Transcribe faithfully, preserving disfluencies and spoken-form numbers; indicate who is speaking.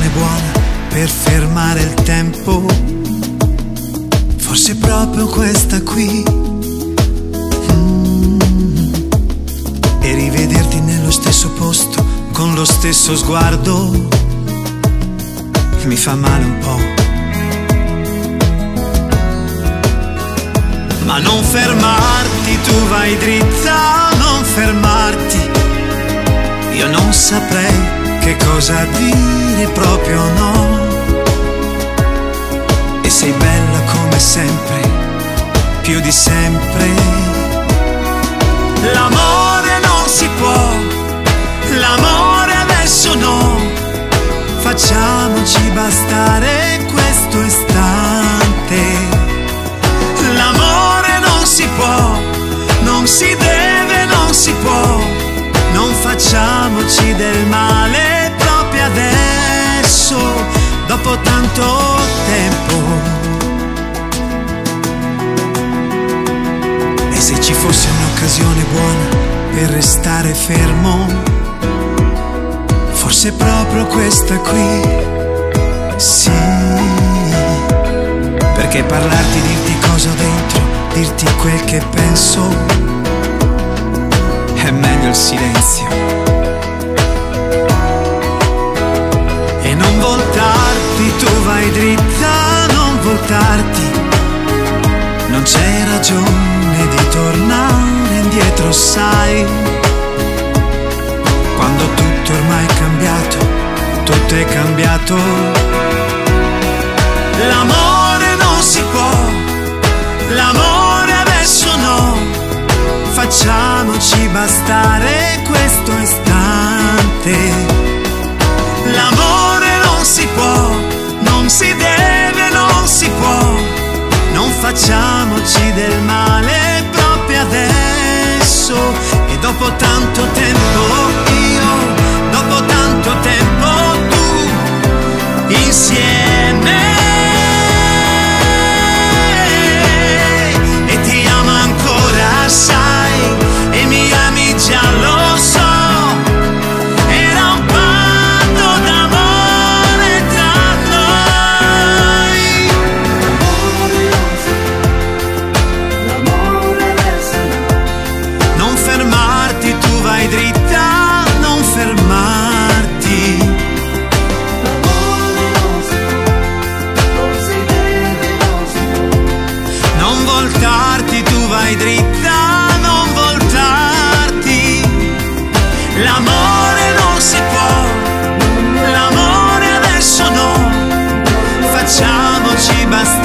Speaker 1: un'occasione buona per fermare il tempo, forse proprio questa qui, mm. E rivederti nello stesso posto, con lo stesso sguardo, mi fa male un po'. Ma non fermarti, tu vai dritta, non fermarti. Io non saprei che cosa dire, proprio no. E sei bella come sempre, più di sempre. L'amore non si può, l'amore adesso no. Facciamoci bastare questo istante. L'amore non si può, non si deve, non si può. Non facciamoci del male proprio adesso, dopo tanto tempo. E se ci fosse un'occasione buona per restare fermo, forse proprio questa qui, sì. Perché parlarti, dirti cosa ho dentro, dirti quel che penso, è meglio il silenzio. E non voltarti, tu vai dritta, non voltarti. Non c'è ragione di tornare indietro, sai. Quando tutto ormai è cambiato, tutto è cambiato. L'amore non si può, l'amore adesso no. Facciamoci bastare questo istante. L'amore non si può, non si deve, non si può. Non facciamoci del male proprio adesso. E dopo tanto tempo io, dopo tanto tempo tu, insieme. E ti amo ancora, sai, e mi ami già, lo so. Era un patto d'amore tra noi. L'amore adesso non fermarti, tu vai dritta, non fermarti. L'amore non si può, non si deve, non si può. Non voltarti, tu vai dritta, non voltarti. L'amore non si può, l'amore adesso no. Facciamoci bastare